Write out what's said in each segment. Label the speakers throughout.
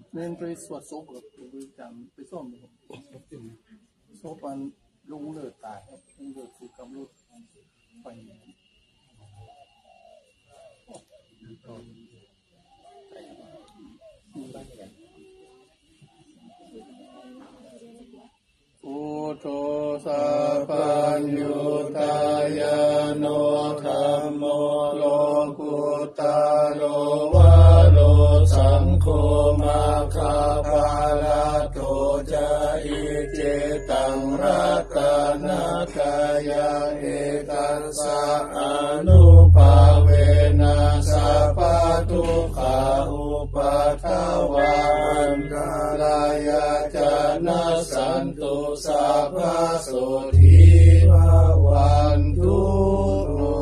Speaker 1: เน้นไปสวดศพกับไปจำไปซ่อมศพอันลุงเลือดตายครับลุงเลือดคือกำลังไปอุโทสัพพัญญูตายาโนธัมโมโลกุตาโรวะโลสังโฆมาคาภาลาโตจะอิเจตังรัตนะกายาเอตัสสะอนุภาเวนะสัพพทุกขาอุปัฏฐวาอันตรายาจนะสันตุสัพพโสทิภวันตุโน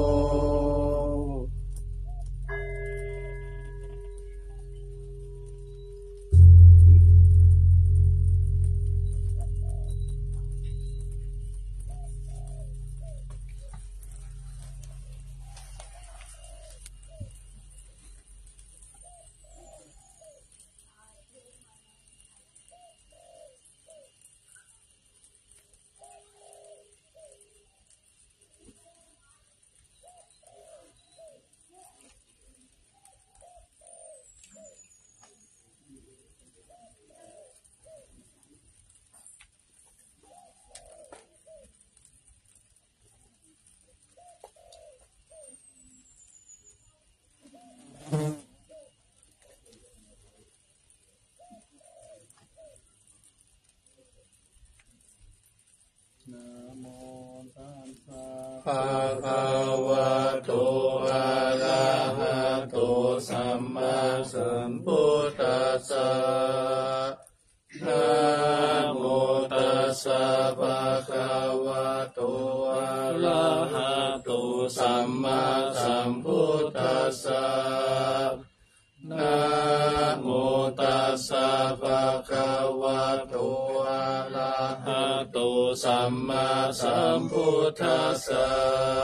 Speaker 1: ภะคะวะโตอะระหะโตสัมมาสัมพุทธัสสะนะโมตัสสะภะคะวะโตอะระหะโตสัมมาสัมพุทธัสสะนะโมตัสสะภะคะวะโตอะระหะโตสัมมาสัมพุทธัสสะ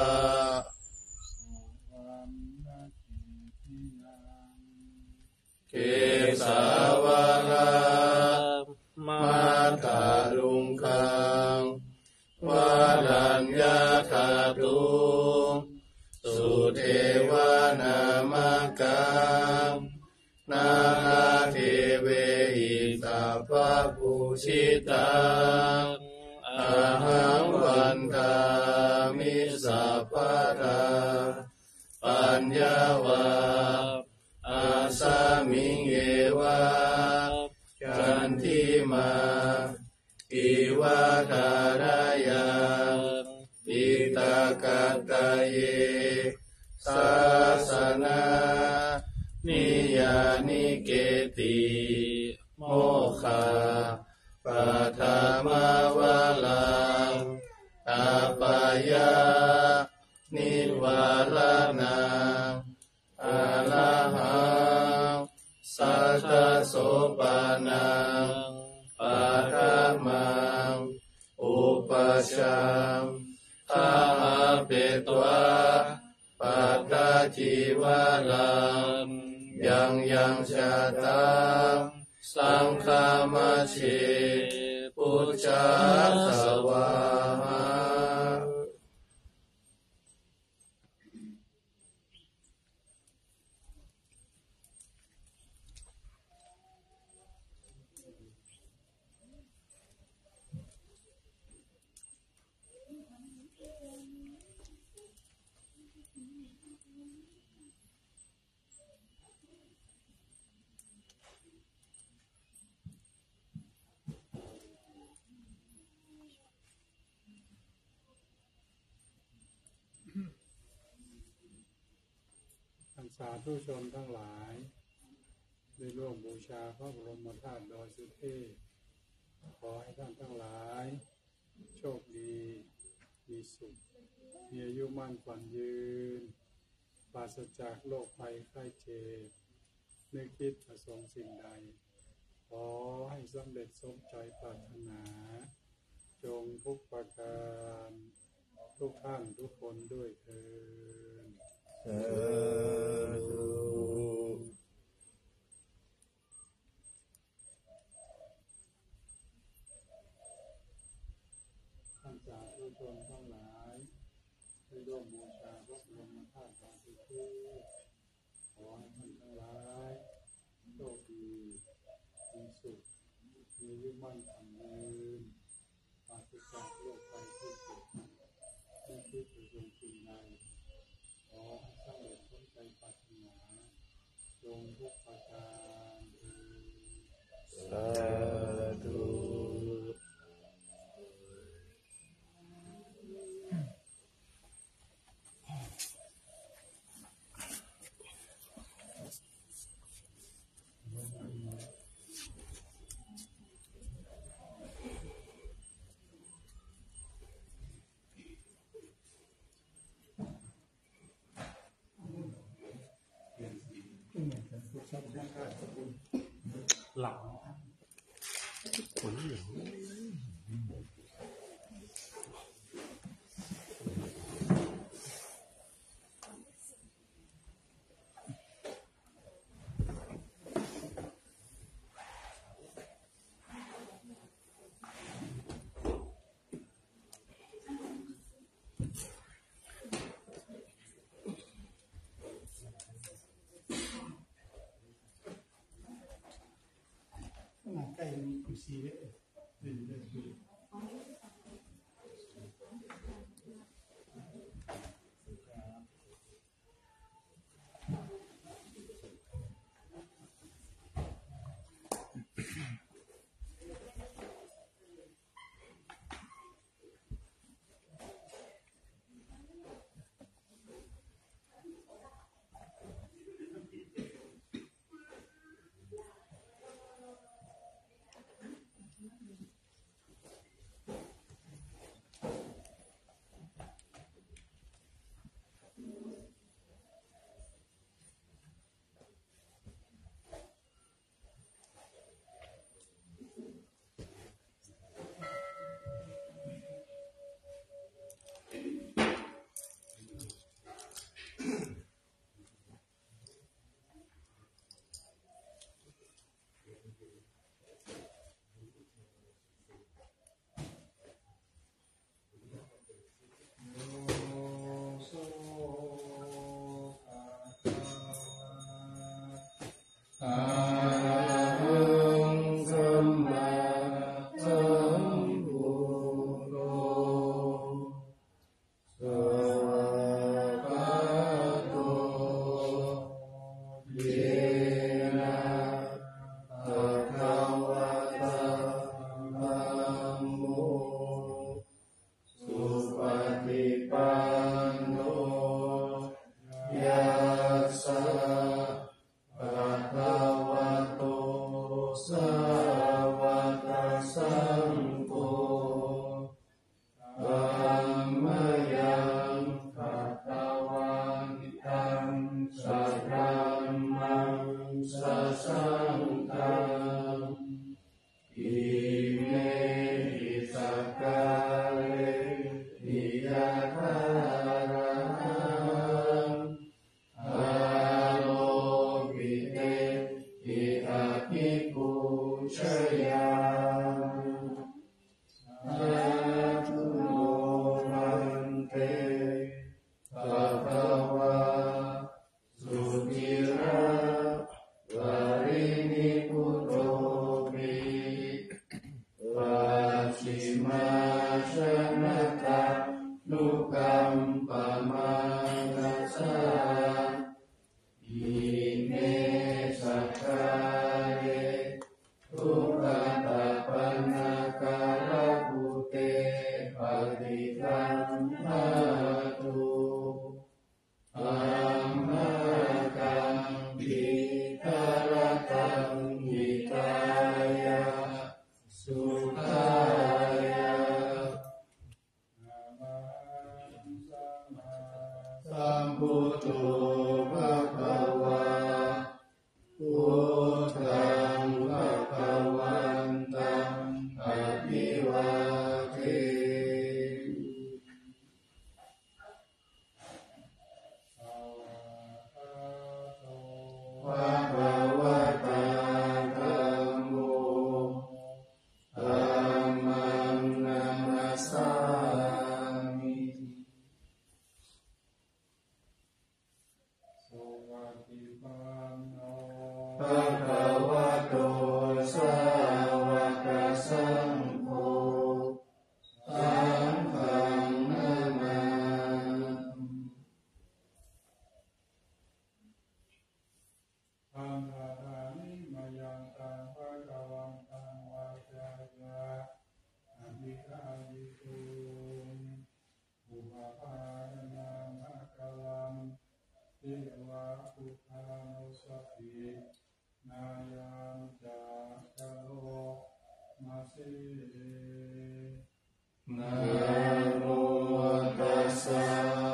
Speaker 1: เกสาวะระมาตาลุงคังวารัญญาคาตุสุเทวานามกังนาเทเวหิสัพพปุชิตังอาหังวันทามิสัพพะทาปัญญาวะอาสามิงเยวะจันทิมาอิวะทารายาปิตากัตตะเยสาสนานิยานิเกติโมคาปัฏมาวะลังอาปายานิวาลานังอะระหังสัทธโสปานังปัฏมังอุปชังอาเปตวะปัตตาจิวะลังยังชาตังสังฆามัชฌิพุทธาสวาหา
Speaker 2: สาธุชนทั้งหลายได้ร่วมบูชาพระบรมธาตุดอยสุเทพขอให้ท่านทั้งหลายโชคดีมีสุขมีอายุมั่นขวัญยืนปราศจากโรคภัยไข้เจ็บนึกคิดประสงค์สิ่งใดขอให้สำเร็จสมใจปรารถนาจงทุกประการทุกท่านทุกคนด้วยเถิดหลัง
Speaker 1: ขนเหลือง
Speaker 2: ใกล้กุศิเลย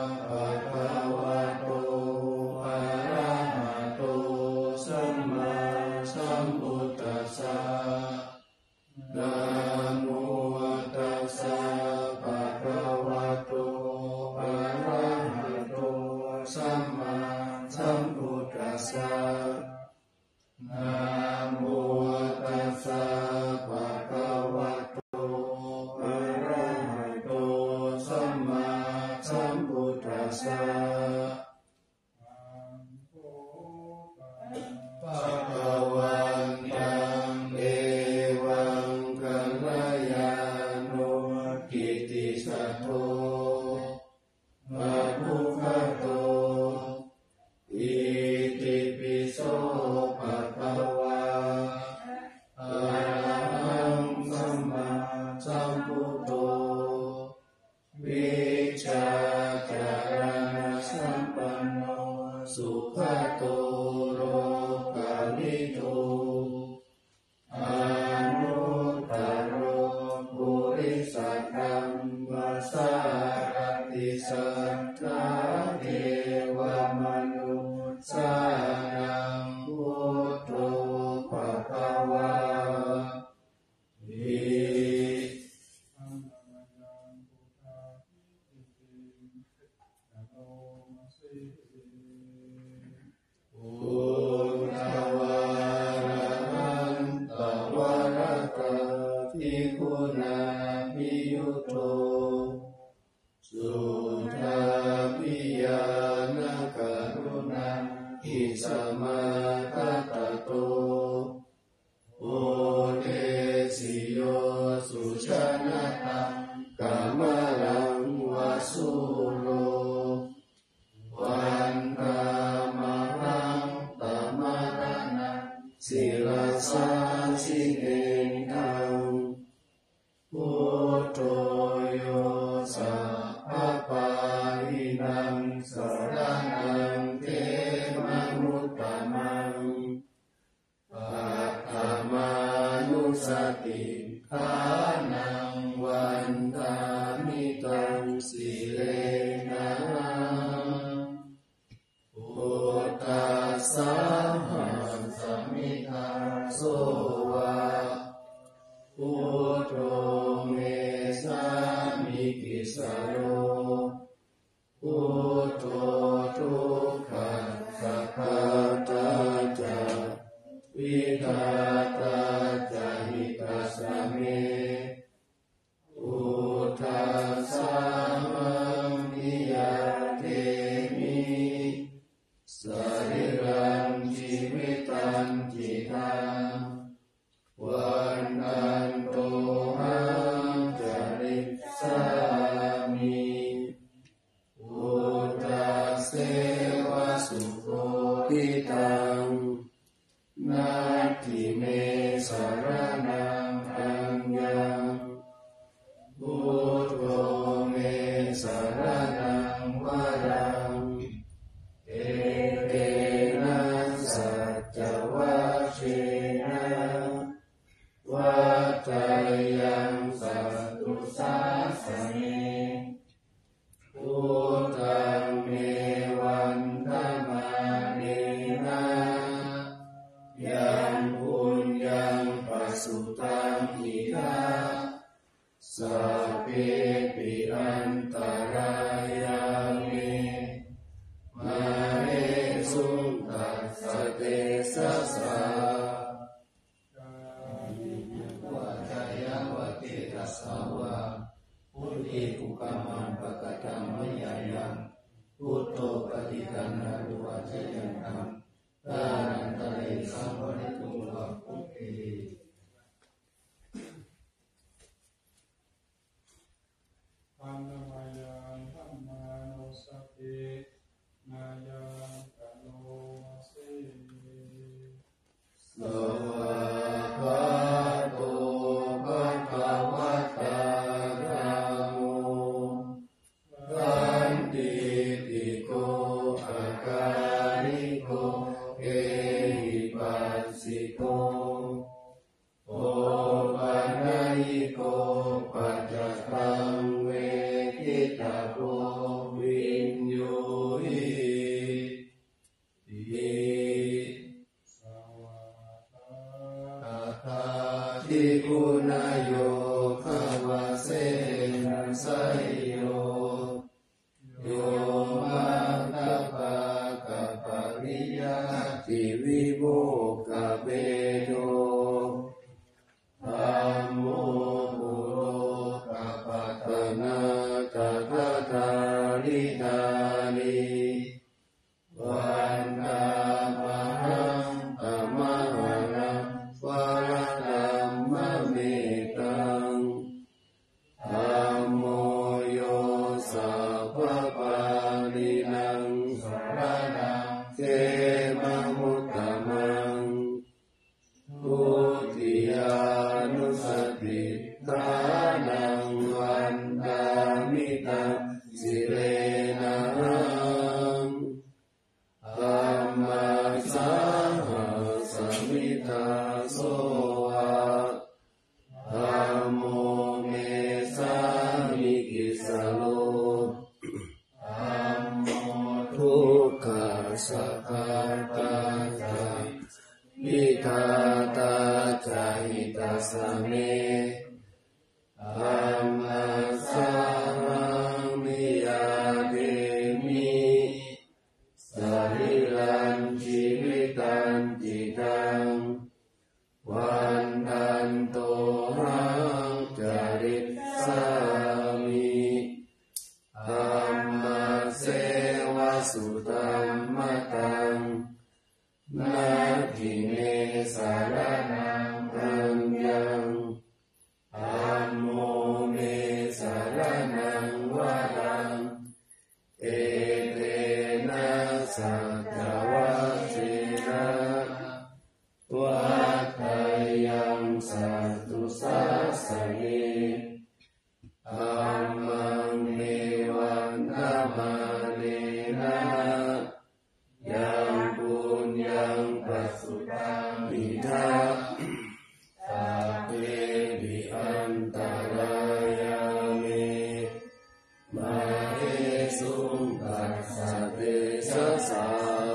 Speaker 1: สัมมามพุทธัสสะนะโมตัสสะภะคะวะโตอะระหะโตสัมมาสัมพุทธัสสะภะคะวันตังเอวังกัลยาโนกิตติสัทโธภะพุคคโตอิติปิโสภะคะวะอะระหังสัมมาสัมพุทโธวิชาจารณะสัมปันโนสุขโตโลกาวิโตอนุตตโรปุริสธัมมัสสารติสัทธาเทวมนุสานังพุทโธภะคะวะวิพุทธวารันตวรตะทิคุณาภิยุโตสุทาภิญาณกรุณาอิสมาคตโตโอเทสิโยสุชนะตังกัมมลังวาสุโลวันตามหังตมรณังศิลสาสิเนตังพุทโธโยสัพพะหินังสรณังเทมนุตตมังปัตตมานุสติฐานังวันทามิตังสิเลนะพุทธัสสะหังสมิทาโสวะพุทโธเมสามิกิสโรพุทโธทุกขังสัพพตาจาวิทาตาจาหิตัสสะเมพุทธัสสะมังคิยาเตมิสริรังชีวิตังจิตังวันนันโตหังจริสามิพุทธัสเสวะสุโคทิตังนาทิเมสรณังอัญญังพุทโธเมสรณังวรังเอเตนะสัจวัชเชนะวัฏฏายังสัตตุสาสเนพุทธังเมวันธมาเนนะยังปุญญังปัสสุตังอิทาสัพเพปิอันตรายามิมาเนสุตัสสะเตสัสสะวัฏยวติตัสสะวะพุทธิภุกามันปะกะตังมยายังพุทโธปฏิตันหารุวัจยันตังทานันตะเรสัมปริตุลาภุเต
Speaker 2: ปันนมายังธัมมานุสตินายังกะโลมาเส
Speaker 1: สวะภะโตภะคะวะตาธัมโมสันติติโกอาการิโกเอหิปัสสิโกโอปัญญิโกปัจจตังเวทิตาโกวินโยหิสวะทาทิคุณโยภวะเสนะไสโยโยมัตตปะกะปะริยติวิโมกขเปโตธัมโมปุโรกัปปัตตนาตัทธาลิธานิวันตามหังตัมมหารังวะระธัมมะเมตังธัมโมโยสัพพะปาลินังสรณังเขมะมุตตมังทุติยานุสติทานังวันดามิตังสิเรนะธัมมาสาหะสมิทาโสวะธัมโมเมสามิกิสโลธัมโมทุกขาสัพพะตาตาวิทาตาจาหิตาสเมธัมมาสามิยาเดมิสริลันชีวิตันจิตังวันทันโตหังจาริสามิธัมมาเสวะสุตัมมะตังนาทิเนสารนังอัญญังธัมโมเมสารนังวะรังเอเตนะสัจวัชเชนะวัฏฏายังสัตตุสัสสะเยธัมมังเมวันธัมมาเนนะยังปุญญังปัสสุตังอิทัปสัพเพวิอันตรายาเมมาเอสุตัสสะเตสะสะ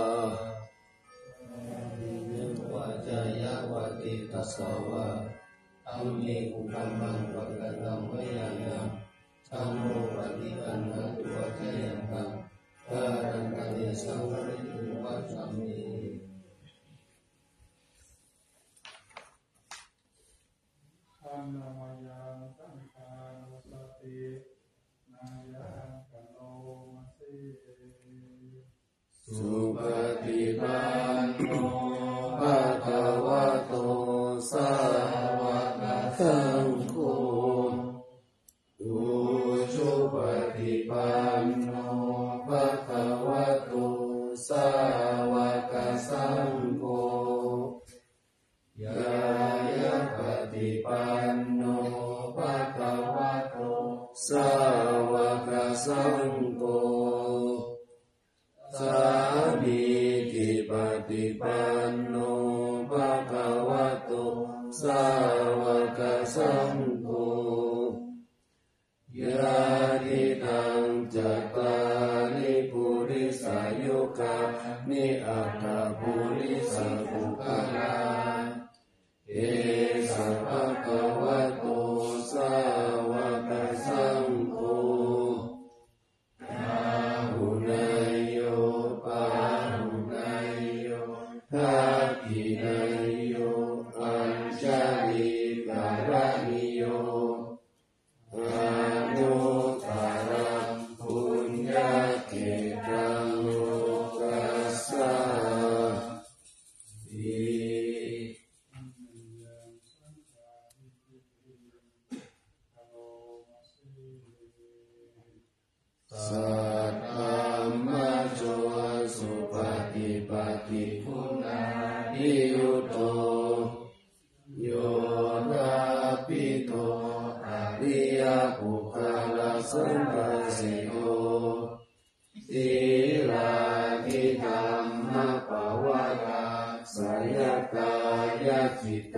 Speaker 1: วัจยาวติตัสสะวะอัมเมกุกัมมังวะกะตัมวะยายังธัมโมปฏิปันนะตัวะยังตังการันตะเยสังวริตุวัจจัมมิ
Speaker 2: อันนามายาสังฆานุสตินายะกะโลมาสิ
Speaker 1: สุปฏิปันโนภะคะวะโตสาวกสังโฆอุชุปฏิปันโนภะคะวะโตสาวกสังโฆยายะปฏิปันโนภะคะวะโตสาวกสังโฆสามีจิปฏิปันโนภะคะวะโตสาวกสังโฆยะทิตังจัตตาริปุริสายุกะนิอัตถปุริสปุคลาเอสัพพะคะวะโตสาวกสังโฆอาหุนายโยปาหุนายโยทักขินายโยอัญชลิการณิโยอานุตารังปุญญเกตังโลกัสสะสัทธัมมัจโจสุปฏิปัตติคุณานิยุตโตโยนาปิโตอริยปุคคลสัมปัสสิโกสีลาทิธัมมะปวารา สยกายจิตโต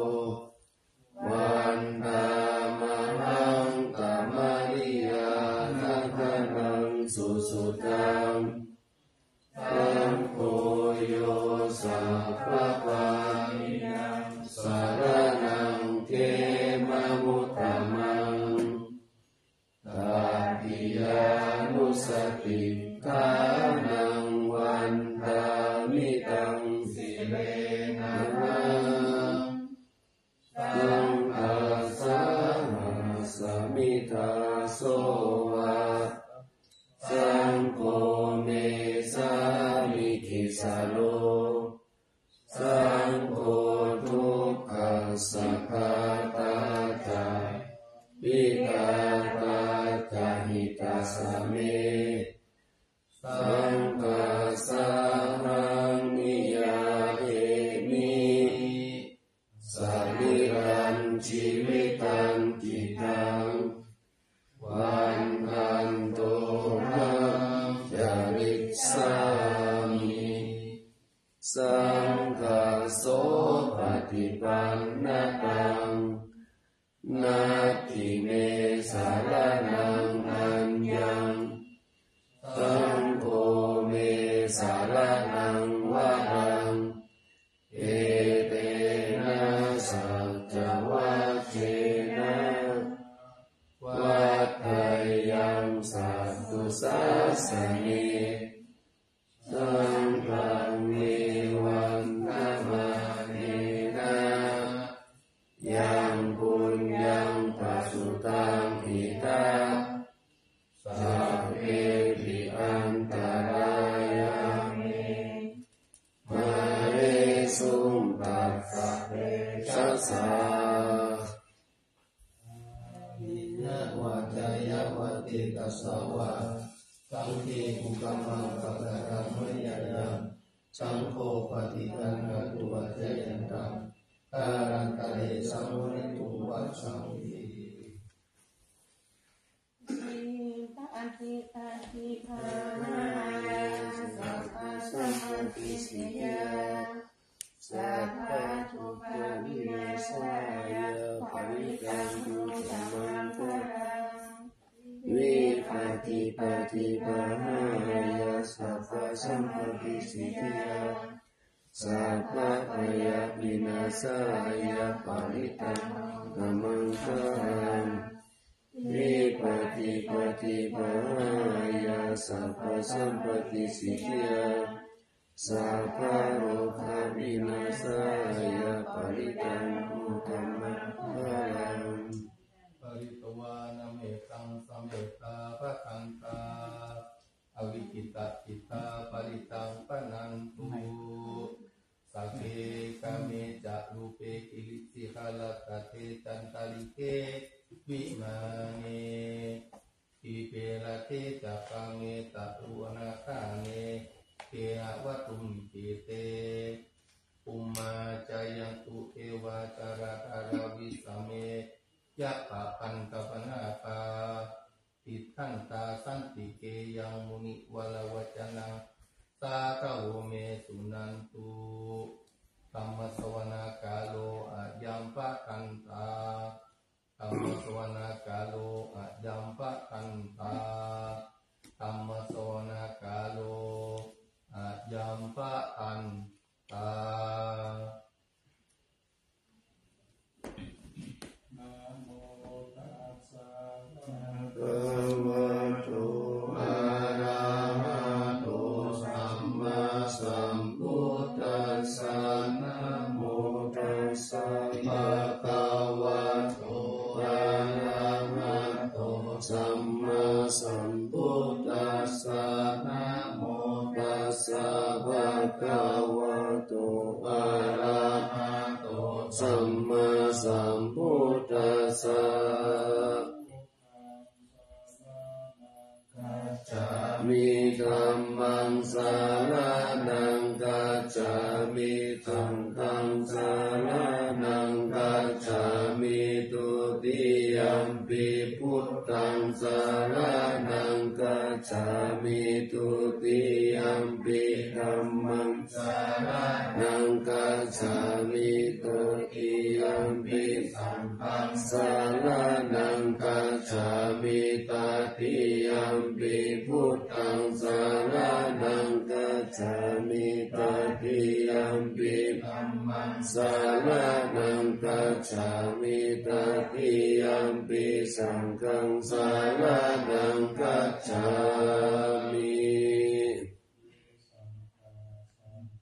Speaker 1: วันตามหังตามริยานาคนังสุสุตังตัมโพโยสัพพะปานิยังสารนังเกมะมุตตมังตาติยานุสติทานังวันตามิมิตังสิเลนะสังฆัสสะสมิทาโสวะสังโฆเมสามิคิสาโลสังโฆทุกขัสสะภะตาจาวิกาตาจาหิตาสเมสังฆัสสะหังนิยาเอมิสันิรันชีวิตังจิตังวันทันโตหังจาริสามิสังฆโสปฏิปันนะตังนาทิเมสารนังอัญญังสังโฆเมสารนังวะรังเอเตนะสัจจวัคเชนะวัฏฏายังสัตตุสัสสะเนสังฆังเมวันนะมาเนนะยังปุญญังปัสสุตังอิตาสัพเพปิอันตรายามิมาเรสุมปัสสะเวชัสสะนิยวัจจยวัติตัสสวะสังฆุกัมมังปะกะรังมะยะยังสังโฆปฏิกังกตุวัจยันตังการันตะเลสังวริตุวัชชังวิ
Speaker 3: อธิตาธิภามายาสัพพะสัมปติสิยาสัพพะทุกขวินาศายาปริตังทุสัมมังคลัง
Speaker 1: วิปัสสิปฏิปหายาสัพพะสัมปติสิยาสัพพะพยาวินาศายาปริตังธัมมังคลังวิปัสสิปฏิปหายาสัพพะสัมปติสิยาสัพพะโรคาวินาศายาปริตังธัมมังคลัง
Speaker 4: ปริตวานเมตังสเมตตาภะคันตาอวิกิตจิตาปริตังปนันตุสักเกกะเมจะรูเปกิริสิหะลัตเตจันตาลิเกวิมาเนทิเปละเทจักขังเมตตุอนาคาเนเทหะตุมปิเตอุมมาจายันตุเทวาจาราคาราวิสเมยะปะปันตปนาคาติทันตาสันติเกยังมุนิวลวัจนังสาคาโวเมสุนันตุธัมมสวนาคาโลอะยัมปะคันตาธัมมสวนาคาโลอะยัมปะคันตาธัมมสวนาคาโลอะยัมปะคันตา
Speaker 2: นะโมตัสสะภะ
Speaker 1: ภะคะโตอะระหะโตสัมมาสัมพุทธัสสะนะโมตัสสะภะคะวะโตอะระหะโตสัมมาสัมพุทธัสสะนะโมตัสสะภะคะวะโตอะระหะโตสัมมาสัมพุทธัสสะมิธัมมังสารนังกัจฉามิธัมมังสารนังกัจฉามิตุติยัมปิพุทธังสารนังกัจฉามิตุติยัมปิธัมมังสารนังกัจฉามิตุติยัมปิสังฆังสารนังกัจฉามิตติยัมปิพุทธังสารนังกัจฉามิตติยัมปิธัมมังสารนังกัจฉามิตติยัมปิสังฆังสารนังกัจฉามิ
Speaker 2: สังฆาสังฆา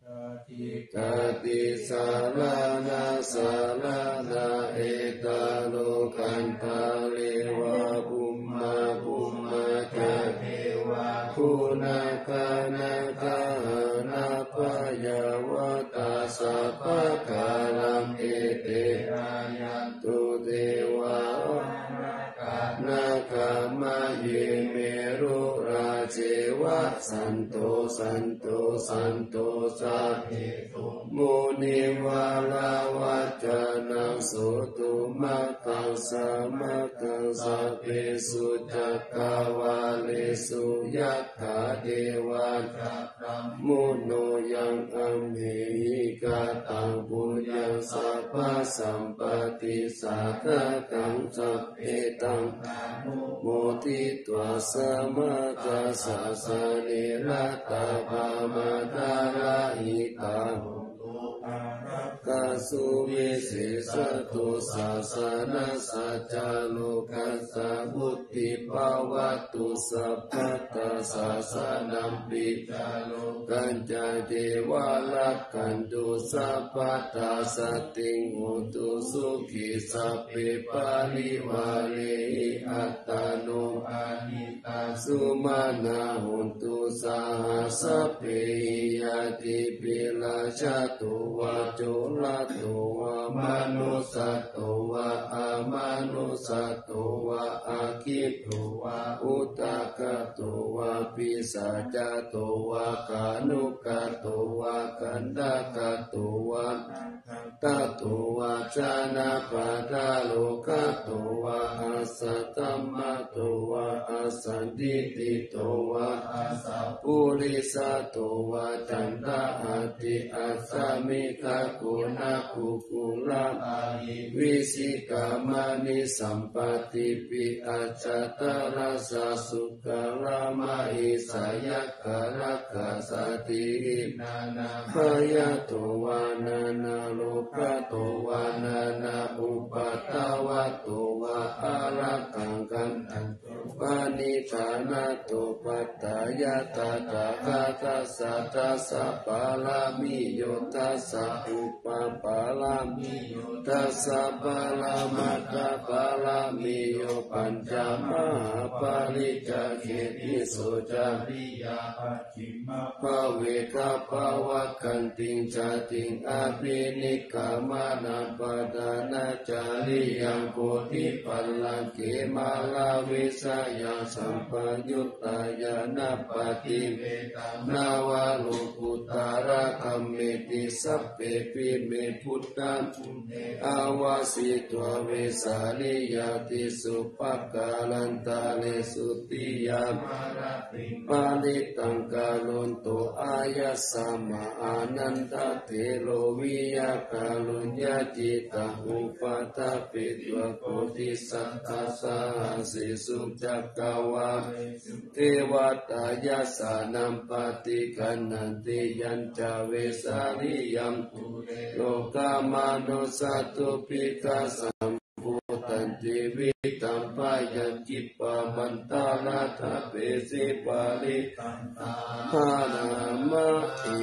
Speaker 1: กติสารนาสารนาเอตโลกันตาเลวะภูมาภูมาจาเทวะคุณาคานาคานาปยาวตาสัพพะกาลังเอเตอายันตุเทวะนาคามะเยเมรุราเจวะสันโตสันโตสันโตสัพเพตุมุนิวาลาวัจจานังโสตุมะกังสามะกังสัพเพสุจักกาวาเลสุยัคขะเทวานัมมุโนยังอัมเหหิกาตังปุญญังสัพพะสัมปติสัทธกังสัพเพตังโมทิตวะสมาจัสสะสะเนระตาภามาตาราหิตากาสุวิเศษตุสาสนาสัจจโลกัสสะบุติภาวตุสัพพะตาสาสนัมปิจาโลกันจาเทวาลักขันตุสัพพะตาสติงโหตุสุขิสัพเพปาริวาเรหิอัตตาโนอานิตาสุมาณาหุนตุสาหัสสะเพหิยติปิลาชาตุวะโจลาโตวะมนุสัตโตวะอามนุสัตโตวะอาคิโตวะอุตกะโตวะปิสัจจโตวะกานุกะโตวะกันดากะโตวะตะโตวะจานาปะทาโลกะโตวะอาสัตตมะโตวะอาสันติติโตวะอาสัพพุริสโตวะจันตะอาติอาสามิกะกุณะกุกุลาอาหิวิสิกามานิสัมปติปิอาจตราสสุกาลามาหิสายกะลักขะสตินานาพยาโตวานานาโลกะโตวานานาอุปัตตวะโตวะอารักขังกันอันตุปานิธานาโตปัตตายะตาตาคาตัสสะตัสสะปาลามิโยตัสสะอุปปาลามิโยตัสสะปาลามัตตะปาลามิโยปัญจมหาปาริจาเขติโสจาริยาปัจฉิมภเวกะภวะกันติงจติงอภินิกามานาปดานาจาริยังโพธิปัลลังเกมาลาวิสยังสัมปยุตตายานาปฏิเวตังนาวาโลกุตาระคัมเมติสัพเพปิเมพุทธังอาวาสิตวเวสาลิยาติสุปกาลันตาเลสุติยามปาลิตังกาลุนโตอายัสสะมาอานันตเทโลวิยากาลุญญาจิตาอุปาทาปิตวะโพธิสัตตาสาสิสุจักกาวาเทวตายัสสานัมปฏิกันนันติยัญจเวสาลิยัมปุเรโลกามานุสัตตุปิกาสัมพุตันติวิตัมปายัญจิปะมันตาลาทะเปสิปาริตันตาหานามะเอ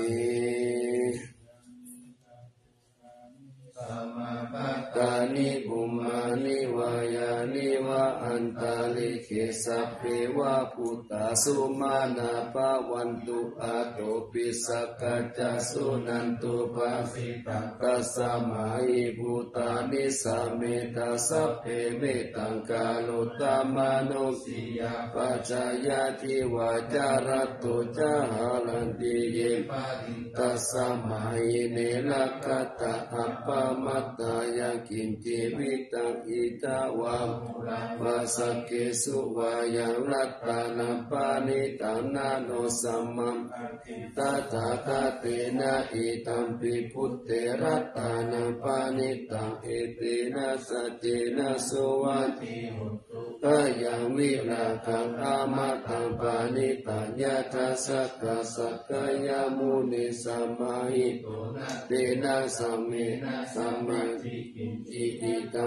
Speaker 1: ตานิบุมานิวายานิวะอันตาลิเขสัพเพวะพุตตาสุมาณาภาวันตุอาโตปิสักกัจจสุนันตุปาสิตังกัสสะมาหิภูตานิสัมเมตาสัพเพเมตังกาโลตามโนสิยาปัจจายาทิวาจารัตโตจาหาลันติเยปาริตัสสะมาหิเนลักขตะอัปปะมัตตายากินจิวิตังอิตาวามวาสเกสุวายังรัตตานัปานิตังนาโนสัมมังตถาคตเตนะอิตัมปิพุทเตรัตตานัปานิตังเอเตนะสัจเจนะโสวัตติหุตุกายังวิราคังอามาตังปานิตังยะทัสสะกะสักกายมุนิสัมมาหิโตนะเตนะสัมเมนะสัมมาทิกินจิอิตัมปิ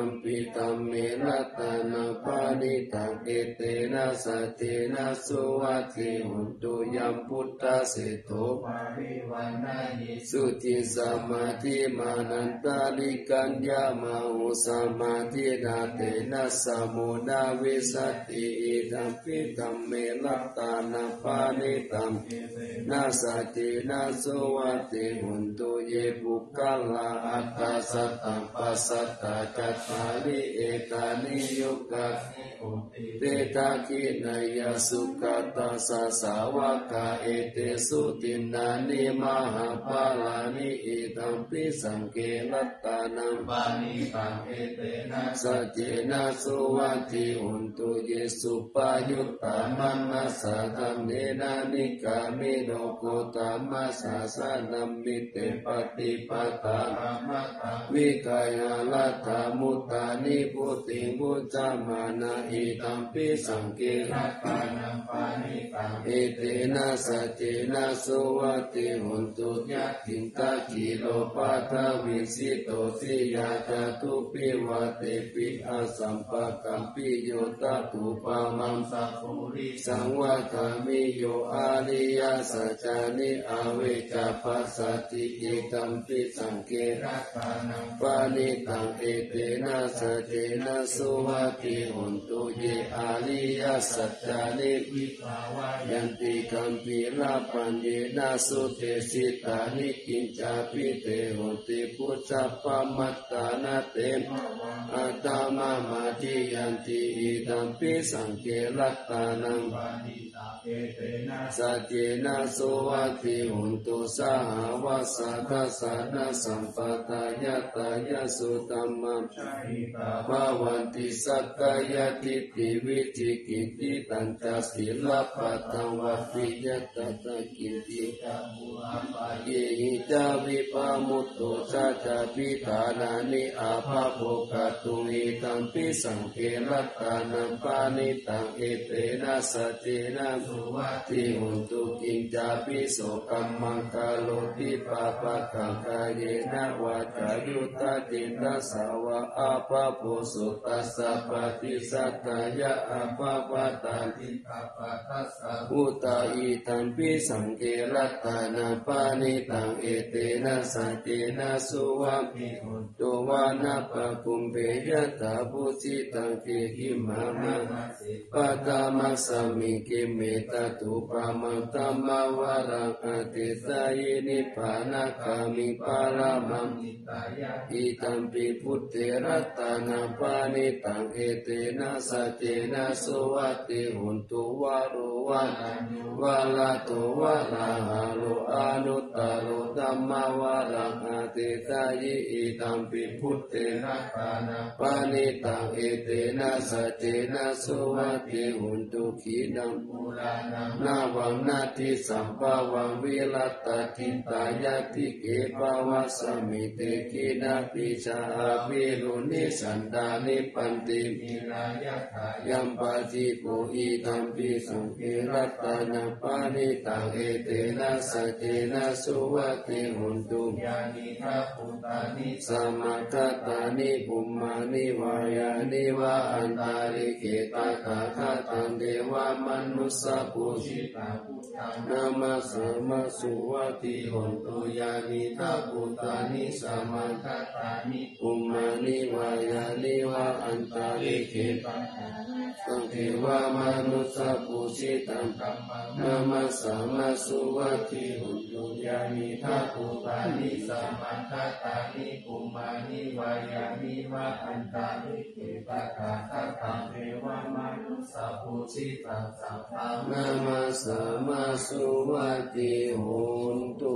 Speaker 1: ตัมเมรัตนาปานิตังเอเตนะสัจเจนะสุวัตถิหุนตุยัมพุทธเสโตปาริวันนายิสุจิสมาธิมานันตาลิกัญญามาหุสมาธินาเตนะสมุนาวิสัตติอิทัมปิตัมเมรัตนาปานิตังนาสัจเจนะสุวัตถิหุนตุเยบุคคลาอัตตาสัตตังปัสสัตตาจัตตาริเอกานิยุกะเตตาคินายสุขตาสสาวกาเอเตสุตินานิมหาปาลานิอิตัมปิสังเกรัตตานังปานิตังเอเตนะสัจเจนะสุวัตถิหุนตุเยสุปายุตตามัมมัสสะธัมเนนะนิกามิโนโกตามัสสะสะนัมมิเตปฏิปตาวิกายาลัตถามุตตานิพุติมุจจามานะอิตัมปิสังเกรัตตานังปานิตังเอเตนะสัจเจนะสุวัตถิหุนตุยะถินตะกิโลปัฏฐวิสิโตสิยาจตุปิวะเตปิอาสัมปะกัมปิโยตตุปะมังสัพพุริสังวะกามิโยอาริยสัจจานิอาเวจะปัสสติอิตัมปิสังเกรัตตานังปานิตังเอเตนะสัจเจนะสุวัตถิหุนตุเยอาริยสัจจานิวิภาวะยันติกัมปิลาปัญเยนะสุเตสิตานิกินจาปิเตโหติพุทธปมัตตานาเตอัตตมะมาทิยันติอิตัมปิสังเกรัตตานังปานิตังเอเตนะสัจเจนะสุวัตถิหุนตุสหวัสสะทัสสะนะสัมปตายะตายะสุตัมมัมภาวันติสักกายทิฏฐิวิจิกิจติตัญจศีลปัตตังวัปปิยตตะกิติกะบุอาปะเยหิจาวิปามุตโตสัจจปิฐานานิอาภาโภคตุหิตัมปิสังเกรัตตานังปานิตังเอเตนะสัจเจนะสุวัตถิหุนตุกินจาปิโสกัมมังคาโลติปาปะกังกายเยนะวาจายุตติตัสสาวะอาภาโพสุตัสสะปฏิสัตตายะอาภาปตาติปะปะทัสสะอุตาอิตัมปิสังเกรัตตานังปานิตังเอเตนะสัจเจนะสุวัตถิหุนตุวานะปะคุมเปยตาภูจิตังเกหิมามะปัตตมัสสมิกิเมตตุปะมังตัมมาวะรังอติสายนิพพานะกามิปารามังอิตัมปิพุทเถรัตตานังปานิตังเอเตนะสัจเจนะสุวัตถิหุนตุวารุวะวะลาโตวะลาหะโลอานุตตโรธัมมาวะรังอติสายอิตัมปิพุทเถรัตตานังปานิตังเอเตนะสัจเจนะสุวัตถิหุนตุขีนังปุรานังนาวังนาทิสัมภาวังวิรัตตทิตายะติเกภาวะสมิเตกินาปิชาภิรุนิสันดานิปันติมิลายะถายัมปะจิโกอิตัมปิสังเกรัตตานังปานิตังเอเตนะสัจเจนะสุวัตถิหุนตุญาณิทัพพุตานิสัมมาทัตตานิปุมมานิวายานิวะอันตาริเกตาคาคาตังเดวามนุสสะปุชิตาพุทธังนามาสัมมาสุวัตถิหุนตุญาณิทัพพุตานิสัมมาทัตตานิปุมมานิวายานิวะอันตาริเกตาตังเทวามนุสสะปุชิตังกัมมังนามาสัมมาสุวัตถิหุนตุญาณิทัพพุตานิสัมมาทัตตานิปุมมานิวายานิวะอันตาริเกตาคาตังเทวามนุสสะปุชิตังสัมมานามาสัมมาสุวัตถิหุนตุ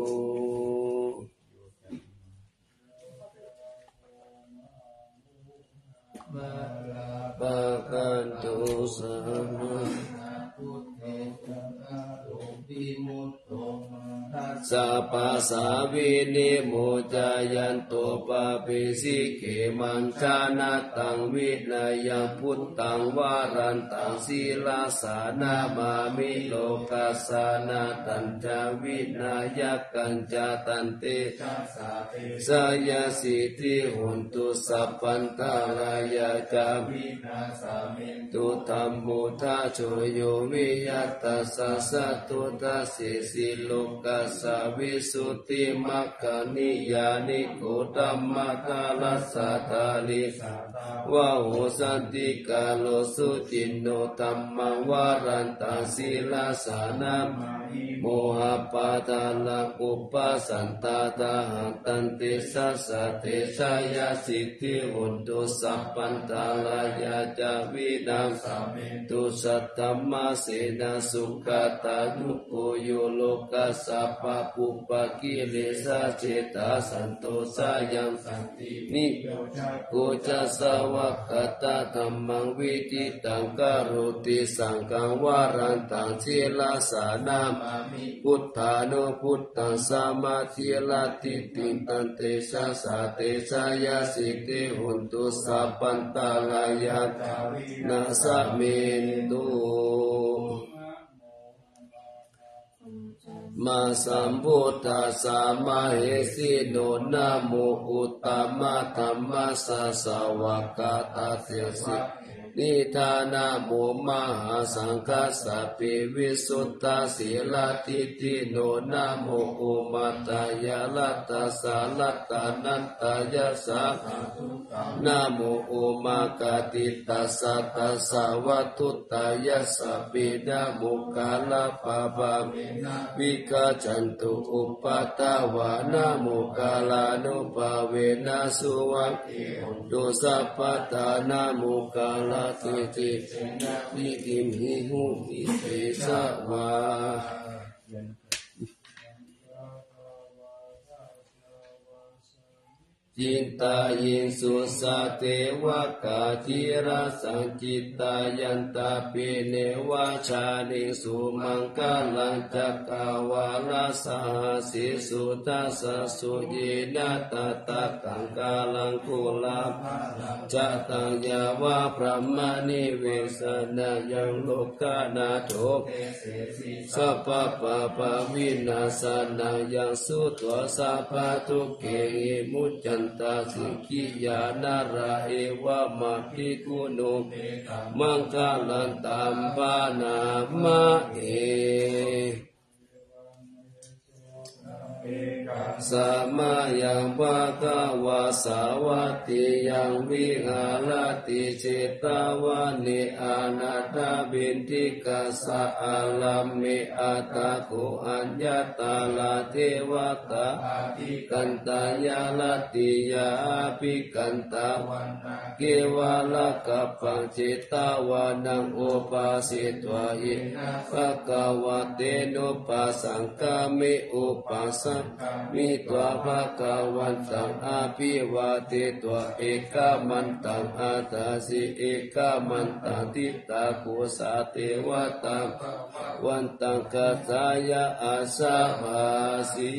Speaker 1: ปะกันตุสัมมาพุทเทสัพปัสสาวินิโมจายันโตปะปิสิเขมัญชานาตังวินัยพุทธังวารันตังศีลาสานามามิโลกัสสานาตัญจวินัยกัญจตันเตสายาสิทธิหุนตุสัพพันตารายาจามินาสามิตุธัมมุทาโชโยวิยัตตัสสะสัตตุตัสสิสิโลกัสสะวิสุทธิมัคคานิยานิโกตัมมะกาลัสสะทาลิวะโหสันติกาโลสุจินโนธัมมังวารันตังศีลาสานาโมหะปาทาลังอุปสันตาตาหังตันติสัสสะเตชะยาสิทธิหุนตุสัพพันตาลายาจาวินังสัมมิตุสัตตัมมาเสนาสุขตานุโกโยโลกัสสะปะปุปะกิเลสะเจตาสันโตสายังสันตินิโกจัสสะวะคตาธัมมังวิจิตังกโรติสังฆังวารันตังศีลาสานามามิพุทธานุพุทธังสมาธิลาติติตันเตชะสาเตชะยาสิทธิหุนตุสัพพันตาลายานาสะเมนตุมาสัมพุทธัสสะมาเหสิโนนะโมอุตตมะธัมมัสสะสาวกตัสสะนิทานาโมมหาสังฆัสสะปิวิสุทธาสีลติติโนนะโมอุมาตายาลัตตาสาลัตตานันตายาสานะโมอุมากาติตัสสะตัสสะวัตถุตายาสะปินะมุกาลปะปะวิกาจันตุอุปตาวานะมุกาลานุภาเวนะสุวัคคิตุสัพพตานะมุกาลาติตินิติมหิหุติเตสะวาจิตตายินสุสะเทวกาจิราสังจิตตายันตาปิเนวาชานิสุมังคลังจักขวาลาสหัสสิสุทัสสะสุญินาตตะกังกาลังคุลาจัตตังยาวะพระมณิเวสนายังโลกานาโถสัพพะปะปะวินาสนายังสุตวะสัพพะทุกเกหิมุจจันตาสิกิยานาราเอวะมาภิกุโนมังคลันตัมปานามาเอสัมมายังภะคะวะสาวัตติยังวิหารติเจตาวะเนอานาถาบินทิกัสสะอาลัมเมอัตตะโกอัญญตาลาเทวตากันตายาลติยาภิกันตาเกวาลกัปปังเจตาวานังโอปาสิตวะหิภะคะวะเตโนปัสสังฆามิอุปัสสังมิตัวภะคะวันตังอาภิวาเทตัวเอกามันตังอาตาสิเอกามันตังทิตาโกสาเทวตังวันตังกัสสายะอาสาภาสี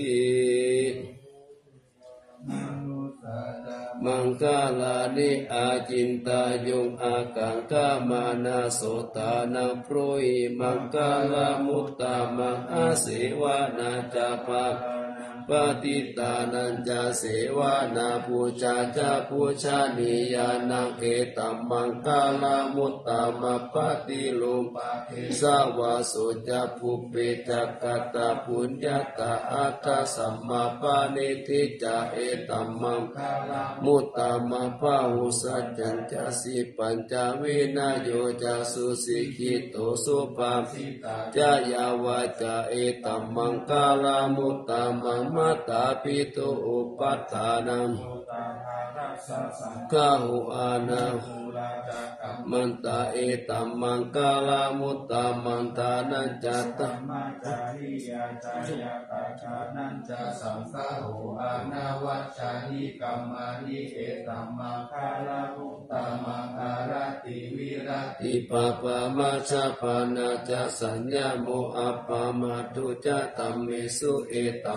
Speaker 1: มังคลานิอาจินตายุงอากังคามานาโสตานังโปรหิมังคลามุตตามังอาเสวานาจาปะปฏิตานันจาเสวานาปูชาจาปูชานิยานังเอตัมมังคลามุตตามะปฏิโลปะสาวาสุจาภุเปจักขตาปุญญาตาอัตถสัมมาปานิทิจาเอตัมมังมุตตามะภาหุสัจจัญจสิปัญจวินาโยจาสุสิกิโตสุปาจายาวาจาเอตัมมังคลามุตตามะมัตตาปิตุอุปัฏฐานังกาหุอานามันตาเอตัมมังคลามุตตามันตานัญจัตตมัจจาริยาจายาตาจานัญจสังฆาหุอานาวัชชานิกัมมานิเอตัมมังคลามุตตามังอารติวิรติปะปะมัชฌะปานาจะสัญญาโมอัปปะมาตุจะตัมเมสุเอตัมมัง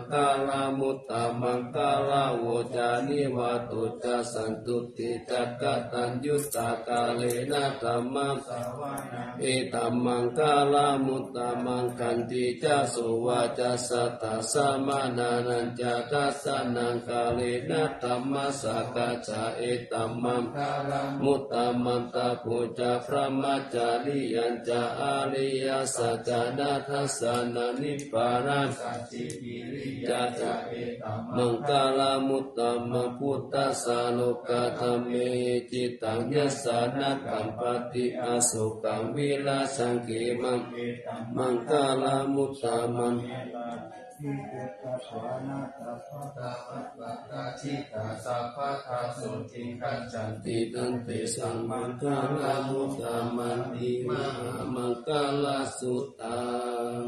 Speaker 1: กาลามุตตมังกาลาโวจานิวาตุจัสสันตุติจักกตัญยุตตากาเลนะธัมมังสาวานาเอตัมมังกาลามุตตมังคันติจัสสุวาจัสสัตตาสมานานันจักสัสนังกาเลนะธัมมัสสะกัจจาเอตัมมังกาลามุตตมังตาปุจจาพระมัจจาริยัญจาอาริยสัจจานาทัสสานานิพพานังสัจจิปิริยะจาเอตัมมังกาลามุตตมังพุทธัสสะโลกธรรมเมจิตังยัสสานัตถัมปติอสุขังวิลาสังเขมังมังกาลามุตตมังอิเตตัสสะนาตัสสะตาปัตตะตาชิตาสัพพะทาสุติกัจจันติตันติสัมมังกาลามุตตมังติมหามังกาลาสุตัง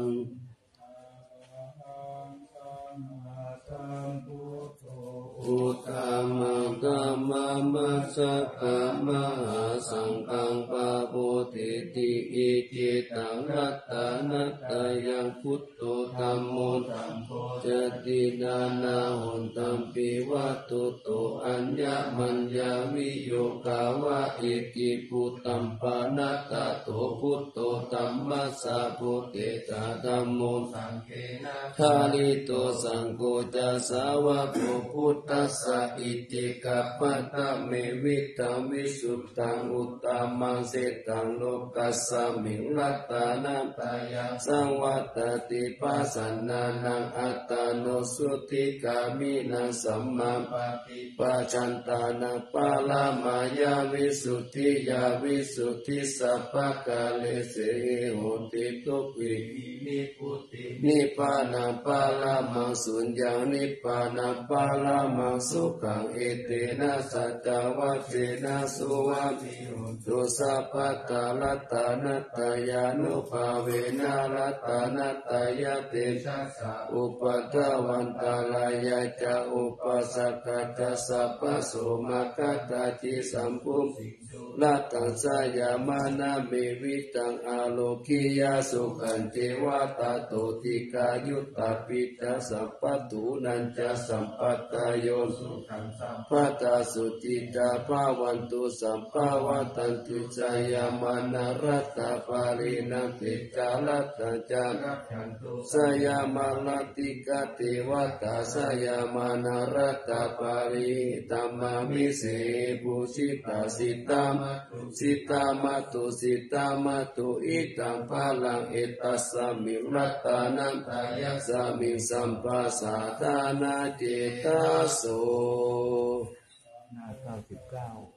Speaker 1: อุตตมังธัมมัมมัสสะกะมหาสังฆังปะโพธิติอิจิตังรัตตานัตตายังพุทโธธัมโมจตินานาหุนตัมปิวัตตุโตอัญญมัญญาวิโยกาวะอิกิปุตตัมปานัตตะโตพุทโธธัมมัสสะโพธิตาธัมโมสังเฆนะทาลิโตสังโฆจัสสาวะโกพุทธัสสะอิติกัปปะตะเมวิตังวิสุทธังอุตตมังเสตังโลกัสสมิงรัตตานัตายาสังวัตติปัสสนานังอัตตโนสุติกามินังสัมมาปฏิปัจจันตานังปาลามายาวิสุทธิยาวิสุทธิสัพพะกาเลเสโหติทุกวินิพุตินิพพานังปาลามังสุญญานิพพานังปาลามังสุขังเอเตนะสัจจวัจเจนะสุวัติตุสัพพะตาลัตตานัตตายานุภาเวนะลัตตานัตตายะเตชัสสะอุปัฏฐวันตาลายะจะอุปัสสะกัจจสัพพะโสมกัตตาจิสัมพุมลัตตังสยามานะเมวิตังอาโลกิยาสุขันเทวตาโตติกายุตตาปิตาสัพพตุนันจะสัมปัตตโยสุขังสัมปัตตาสุติตาภาวันตุสัมภาวตันตุสยามานะรัตตาปารินังติจาลัตตาจาสยามาลติกาเทวตาสยามานะรัตตาปาริตัมมามิเสภูสิตาสิตามสิตามาตุสิตามาตุอิตังภาลังเอตัสสมิรัตตานันตายะสมิสัมปัสสะทานาเจตโสหน้า99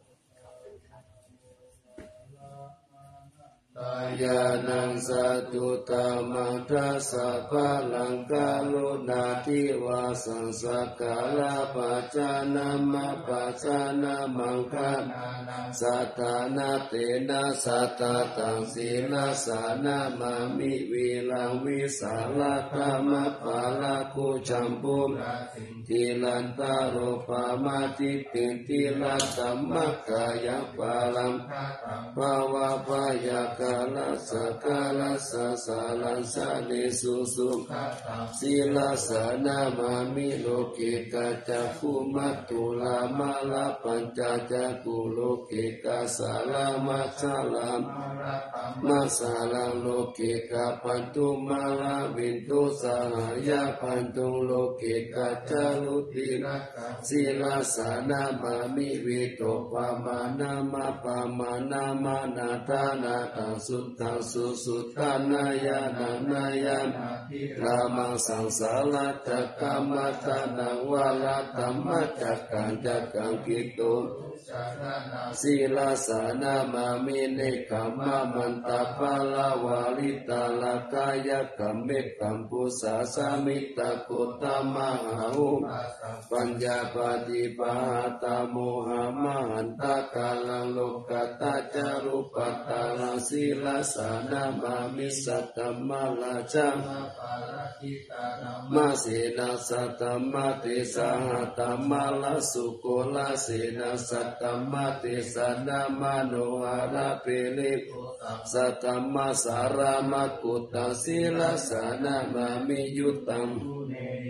Speaker 1: ตายานังสัตุตามังทัสสะภาลังกาลุนาทิวาสังสกาลาปัจจานามาปัจจานามังคะนาสัทธานาเตนะสัตตาตังศีลสานามามิวิลังวิสาลธรรมปาลาคุจัมปุมทิลันตาโรปามาติติติลัตตัมมะกายปาลัมภาวะพยากาลสกาลสสาลันสะเนสุสุขศีลสานามามิโลกิกาจักขุมัตตุลามาลาปัญจจักขุโลกิกาสาลามัสสาลามมัสสาลังโลกิกาปันตุมาลาวินตุสหายาปันตุโลกิกาจารุติระศีลสานามามิวิโตปามานามาปามานามานาทานาตังสุตังสุสุตานายานานายานามังสังสารัตถกรรมตานังวาลธรรมจักขังจักขังกิตุศีลสานามามิเนกขมะมันตาภาลาวาลิตาลกายกัมเมกัมปุสาสามิตาโกตมหาหุปัญญาปฏิปาตาโมหะมหันตากาลังโลกัตตาจารุปัตตาลังศีลสานามามิสัตตมะลาจังมาเสนาสัตตมะเตสาหัตตมะลาสุโกลาเสนาสัตตมะเตสานามโนอาราเปลิสัตตมะสารามะกุตตังศีลสานามามิยุตตัง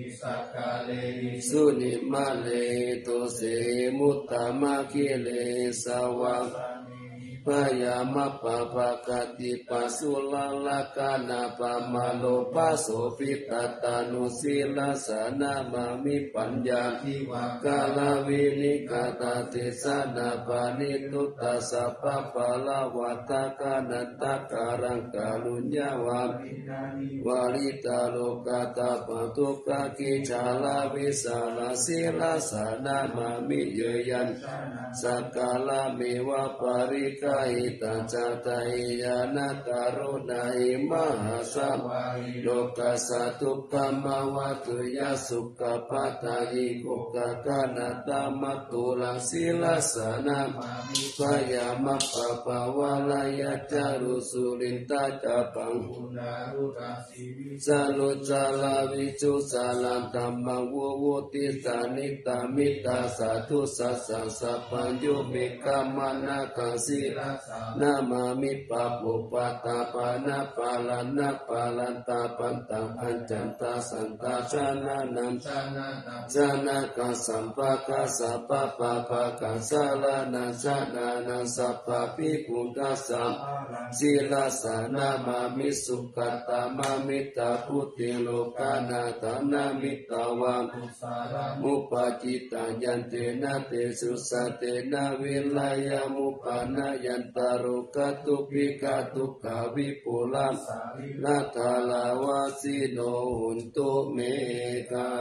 Speaker 4: สักกาเลหิ
Speaker 1: สุนิมาเลตุเสมุตตะมะคิเลสวะพยามะปะปะกติปัสสุลลกานาปะมะโลปัสโสปิตตานุสีลสนามามิปัญญาทิวากาลวินิกาตติสนาปานิตุตตะสัพพะปะละวัตตะกานันตะการังกาลุญญาวาวาลิตาโลกาตาปตุกะกิจาลาวิสาลาสีลสนามามิเยยันสักกาลเมวะปาริกาอิตัจตายานาการุณาอิมหาสัมโลกัสสะทุกขมวัตุยาสุขปัตตายิกุกะกานาตามัตตุลังศีลสนาพยามะปะปะวะลายะจารุสุลินตาจาปังหุนารุตัสสิวิสาลุจาลาวิจุสาลันธัมมังวุวุติสานิตามิตาสาธุสัสสะสัพพัญโยเมกามานะกังสีนามามิปะปุปะตาปานะปาลานะปาลันตาปันตังอัญจันตาสันตาชานานันชานากัสัมปะกะสัพพะปะปะกะสาลานันชานานันสัพพะภิกขุตัสสะศีลสานามามิสุขตามามิตาพุติโลกานาตานามิตาวามุปาจิตายันเตนะเตสุสะเตนะวิลายามุปานายันตารุกตุปิกตุกาวิปุลัมนาทาลาวาสิโนหุนตุเมกา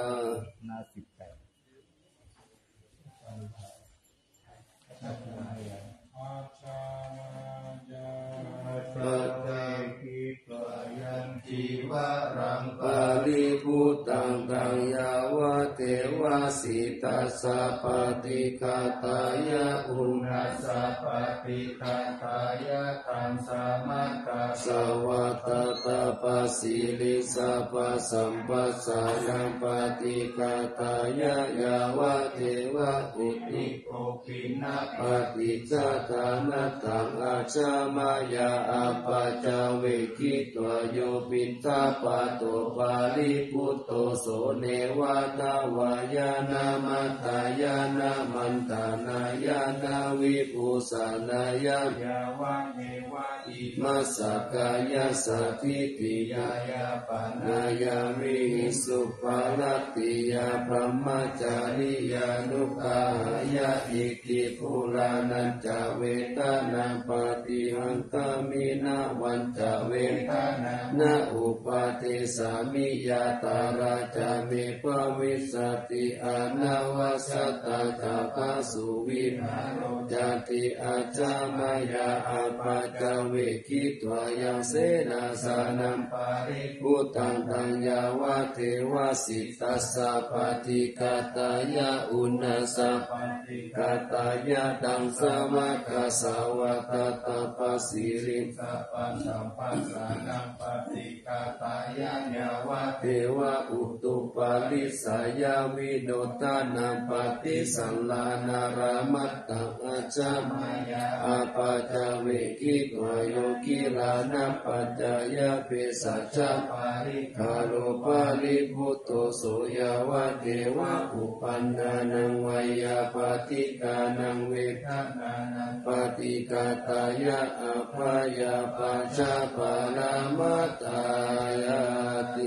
Speaker 2: อาชามาญา
Speaker 4: ปัจจคิปายันจิวะรัง
Speaker 1: ปาริพุตังตังยาวะเทวาสิตัสสะปฏิฆาตายะอุณ
Speaker 4: นัสสะปฏิฆาตายะธัมสามัคคะ
Speaker 1: สวัตตตาปัสสิลิสัพพสัมปัสสานังปฏิฆาตายะยาวะเทวะอุติ
Speaker 4: โกปินะ
Speaker 1: ปฏิฆาตานัตถังอาชามายาอาปาจาเวกิตวโยปินทาปะโตปาริพุตโตโสเนวาตาวายานามัตตายานามันตานายานาวิปุสานายาย
Speaker 4: าวะเนวะอิ
Speaker 1: มัสสะกายาสัทธิติยาย
Speaker 4: าปาน
Speaker 1: นายาวิสุปาลติยาพรหมจาริยานุกายาอิติปุรานันจเวทนาปฏิหังคามินาวันจเวทนาอุปาเทสามิยาตาราจามิภวิสติอานาวัสตาตาภาสุวินาโรจติอาจามายาอาปาจเวกิตวายังเสนาสานัม
Speaker 4: ปาริ
Speaker 1: พุตังตังยาวะเทวะสิตัสสะปฏิกาตายะอุณาสัพ
Speaker 4: ปฏิ
Speaker 1: กาตายะตังสมะกะสาวะตตาปัสสิริ
Speaker 4: สัพพันธัมปัสสานังปฏิฆาตายะยาวะ
Speaker 1: เทวะอุตุปาลิสายาวิโนตานังปฏิสัลลานารามัตตังอาจามายาอาปาจเวกิตวโยกิลานาปัจจายะเปสัจจ
Speaker 4: ปาริ
Speaker 1: คาโลปาลิพุตโตโสยาวะเทวะอุปันนานังวายาปฏิกานังเวท
Speaker 4: ทันนานัง
Speaker 1: ปฏิกาตายะอภายาปัจจปารามัตตายาติ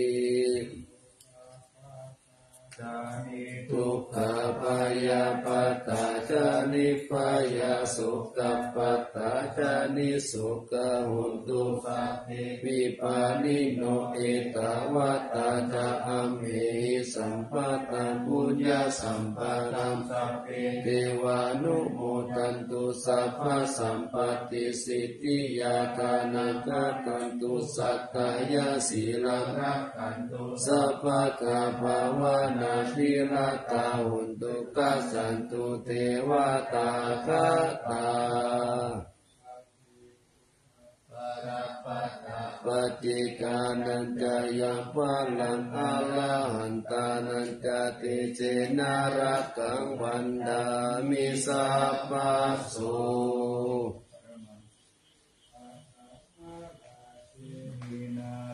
Speaker 4: จานิ
Speaker 1: ทุกขพยาปัตตาจานิพยาสุขปัตตาจานิสุขหุนตุ
Speaker 4: สัพเพ
Speaker 1: วิปานิโนเอตวัตตาจาอัมเหสัมปัตตังปุญญาสัมปะตัง
Speaker 4: สัพเพ
Speaker 1: เทวานุโมทันตุสัพพะสัมปติสิทธิยาทานังกัตตันตุสัตตายาสีลัง
Speaker 4: รักขันตุ
Speaker 1: สัพพะกาภาวนาทิรตาหุนตุกัสสันตุเทวตาคาตา
Speaker 4: ปาราปัตตา
Speaker 1: ปฏิกานันจายังพลังอาลาหันตานันจติเจนารักขังวันดามิสัพพะโส
Speaker 4: วินาทา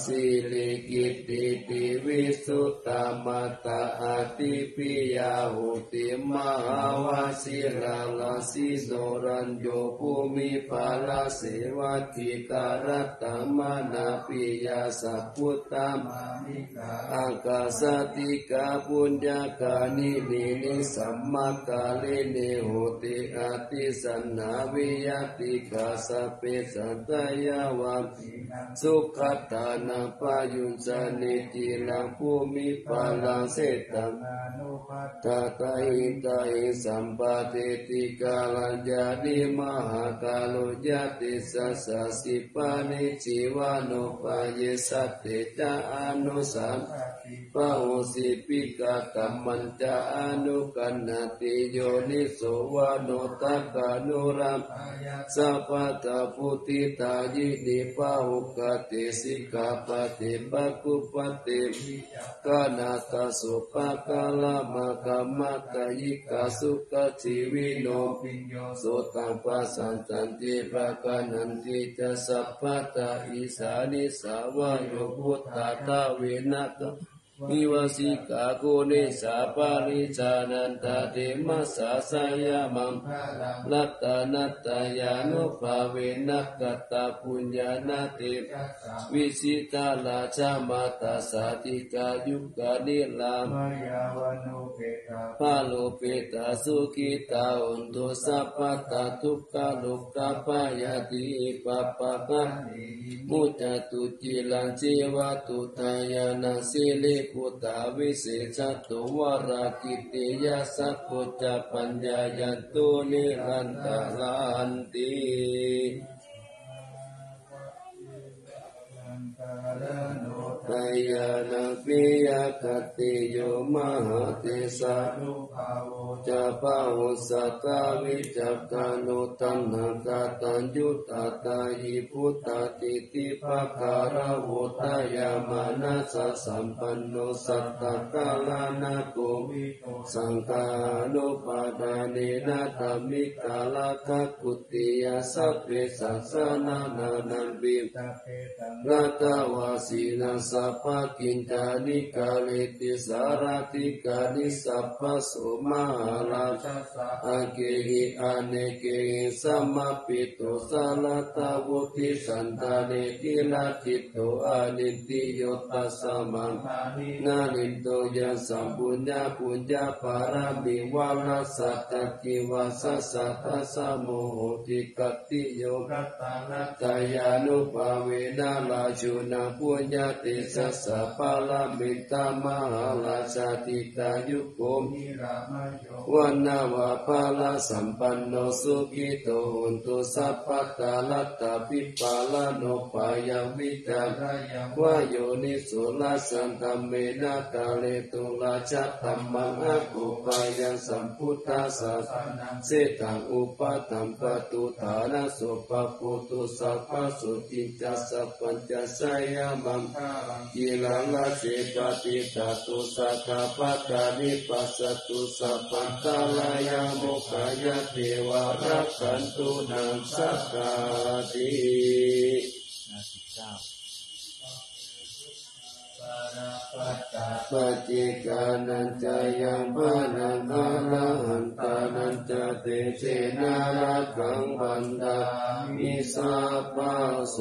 Speaker 1: สิริกิตติปิวิสุตตมัตตาอาติปิยาหุติมหาวาสิราลาสิโสรัญโยภูมิภาลาเสวัตถิการัตตมานาปิยาสัพพุตตามานิกาอากาสติกาปุญญากานินินิสัมมากาลินิโหติอาติสันนาวิยติกาสเปสัตยาวาสุขตานาปายุญจานิจิลังภูมิภาลังเสตังตาตาหิตาหิสัมปะเทติกาลัญญานิมหากาลุยติสัสสะสิปานิจิวานุปายสัตเตจาอนุสัมปะโหสิปิกากัมมันจาอนุกันนติโยนิโสวานุตักานุรัมสัพพะตาพุติตายินิปะหุกติสิกขาปฏิปักขุปติกานาตสุปะกาลามะกัมมะตยิกาสุขจิวิโนปิญโยโสตังปัสสันตันติปะกานันติจะสัพพะตาอิสานิสาวะโยพุทธาตาเวนะตมิวสิกาโกเนสาปาริจานันตาเดมัสสะสยามังลัตตานัตตายานุภาเวนะกัตตาปุญญานาติวิสิตาลาชามาตาสาติกายุกานิลามายาวโนเปตาปาโลเปตาสุขิตาอุนตุสัพพตาทุกขาลุกาปายาติปัปปะคะมุจตุจิลังจิวะตุทายานาสิลิพุทธาวิเศษตุวรากิติยาสัพพุจปัญญายันตุนิรันตลันติตายานังปิยคติโยมหาเทสานุภาโวจะภาวุสัตตวิจักขานุตัณหากตัญยุตตาหิพุตตติติภะการะโวทายามานัสสะสัมปันโนสัตตกาลานะโกวิโตสังฆานุปาทาเนนะธรรมิกาลคะกุติยาสัพเพสัสสะนานานันบิตะเปตังรัตวาสีนังสัพพกินจานิกาเลติสารติกานิสัพพโสมาลาชสะอาเกหิอาเนเกหิสัมมาปิโตสาลตาวุติสันตาเนติลาจิตโตอานิติโยตัสสะมังนานิโตยัสสัมปุญญาปุญญาปารามิวาลสัตตกิวาสสัตตสะโมโหติกัตติโยกัตตานัตตายานุภาเวนะลาชุนาปุญญาติสัสสะปาลามิตามหาลาชาติกายุโกมิรามโยวันนาวาภาลาสัมปันโนสุขิโตหุนตุสัพพตาลัตตาปิปาลาโนปายาวิจารยังวายโยนิสุลาสันตัมเมนะกาเลตุลาชัตตัมมังอากุปายังสัมพุทธาสสะนังเสตังอุปาตัมปตุฐานะสุปปุตุสัพพสุติจัสสะปัญจสยามังกิลังลาเสปติตาตุสัทธาปัตตานิปัสสตุสัพพันตาลายาโมกขายะเทวารักขันตุนังสักกาติปัจเจกานันจายังปานังอาระหันตานันจเตเชนารักขังบันดามิสัพพะโส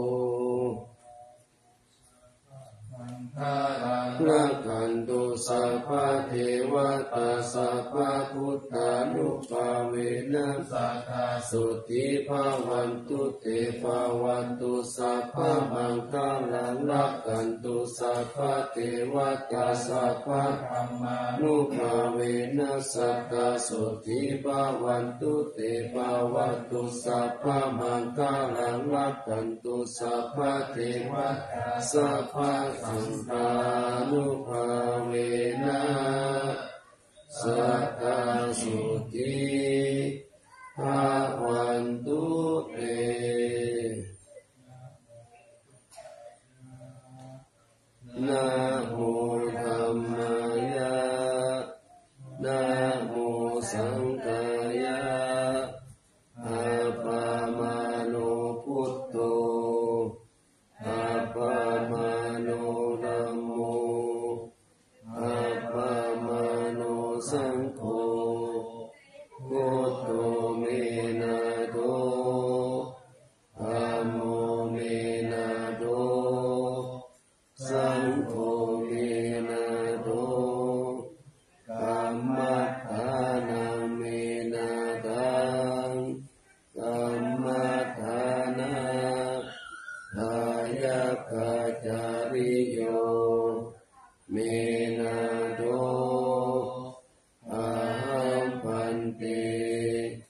Speaker 1: ละขันตุสัพพะเทวตาสัพพะพุทธานุภาเวนะสัทธาสุติภาวันตุเตภาวันตุสัพพะมังคลังละขันตุสัพพะเทวตาสัพพะธรรมานุภาเวนะสัทธาสุติภาวันตุเตภาวันตุสัพพะมังคลังละขันตุสัพพะเทวตาสัพพะสังฆานุภาเวนะสัทธาสุติภาวันตุเตนะโมธัมมายะนะโมสังฆายะอาปามาโนพุทโธอาปามาสังโฆพุทโธเมนะโตธัมโมเมนะโตสังโฆเมนะโตกัมมัฏฐานังเมนะตังกัมมัฏฐานะทายะกัจจาริโยเมนะโตอะหังพันเต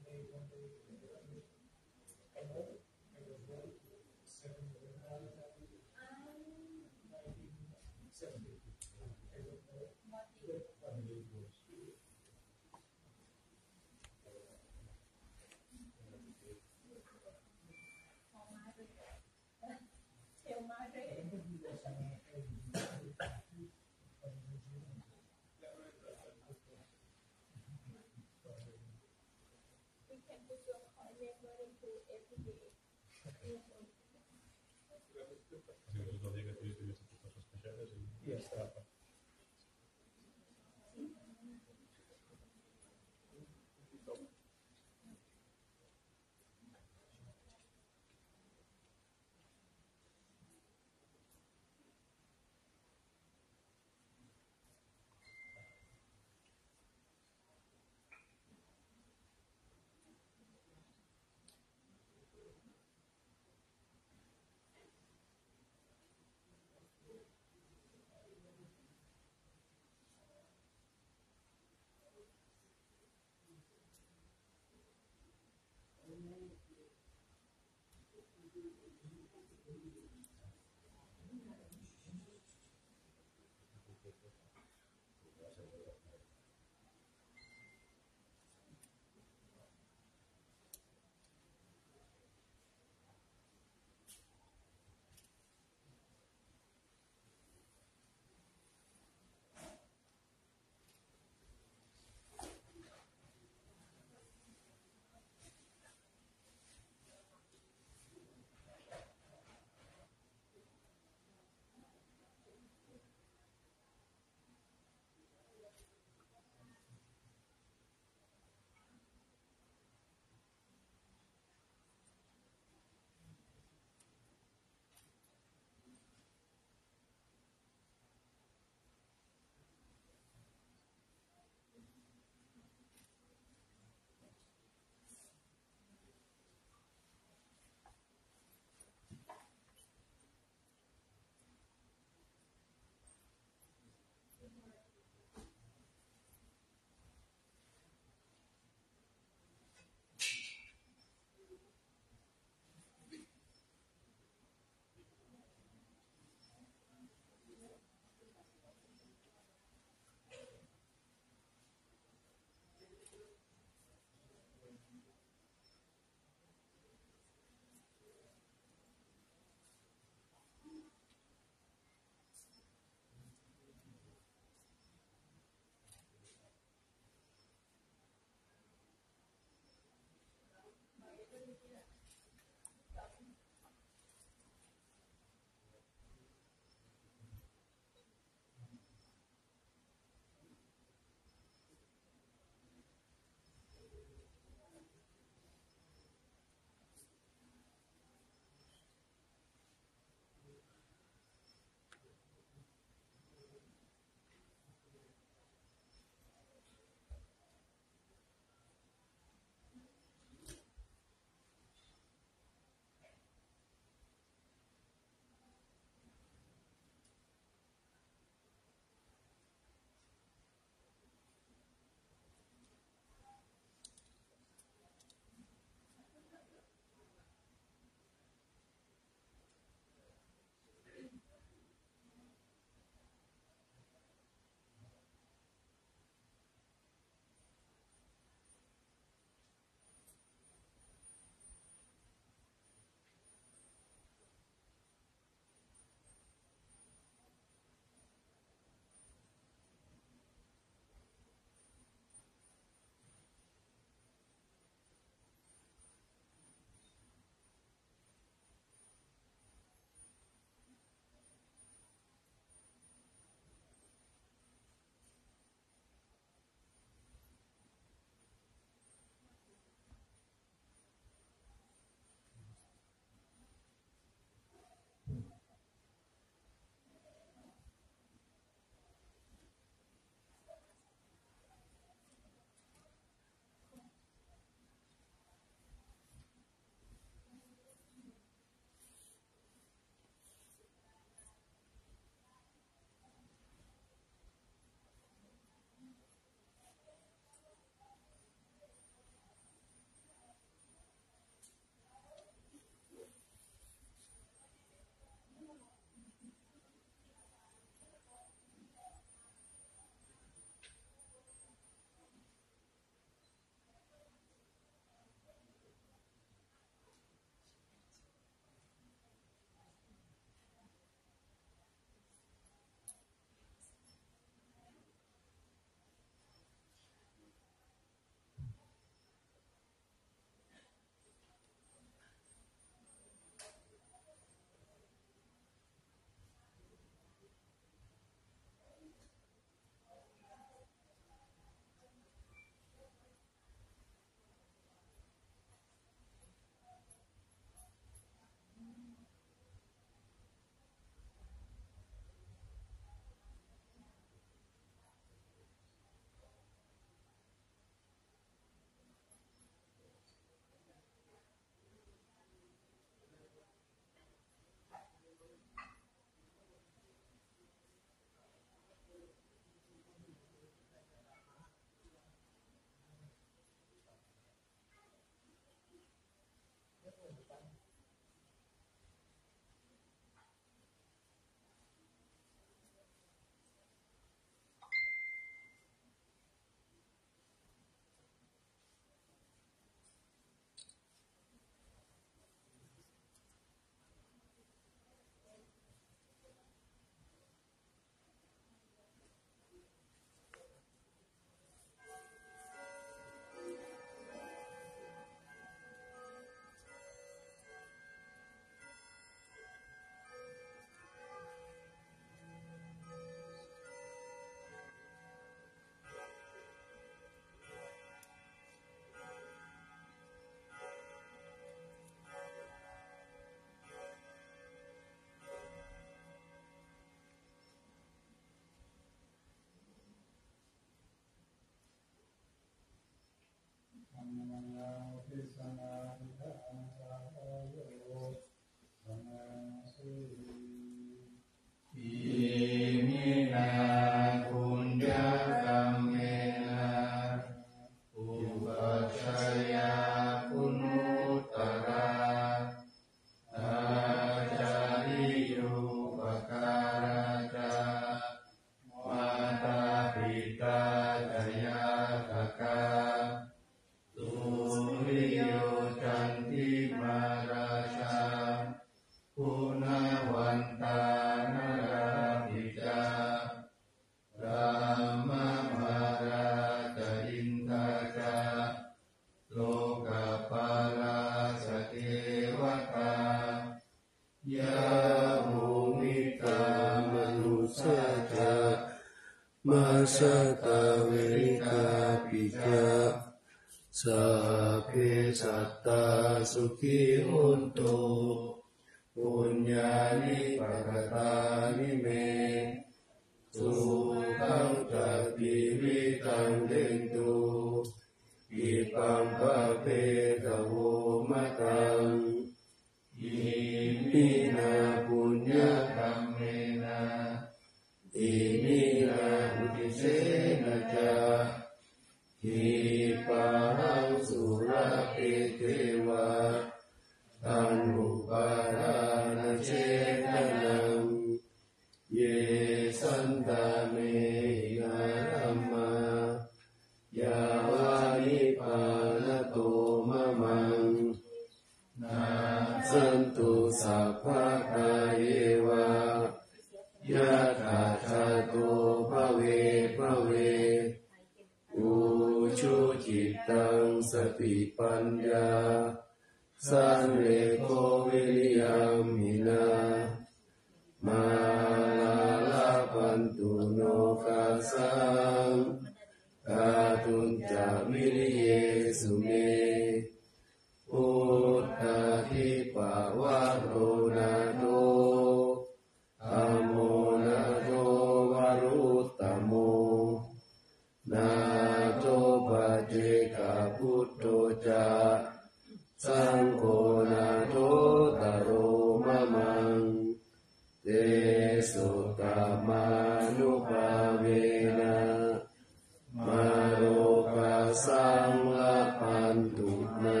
Speaker 4: คุณวันตานราภิจารามาภาราจอินทาจาโลกปาราสเทวตายาภูมิตามนุสาจามาสตาเวริกาปิจาสัพเพสัตตาสุขิโหนตุปุญญานิปัฏฐานิเมสุขังจัตติวิตังเดนตุอิปังปะเปตะโวมะตังอิมินาปุญญาคัมเมนะอิมินาอุทิเสนะจาหิปังสุราเปเทวะตันหุปาทานเจตนังเยสันตาเมนาธัมมายาวานิปานโตมะมังนาสันตุสัพพะกายเยวะยะถาธาโตภเวภเวอุชุจิตตังสติปัญญาสันเลโกวิริยามินามาลาลาปันตุโนกาสังกาตุนจาวิริเยสุเมพุทธาทิปาวะโรนาโตธัมโมนาโตวารุตตโมนาโตปัจเจกพุทโธจาสังโฆนาโตตโรมะมังเตสุตามานุภาเวนะมาโรกาสังละพันตุนา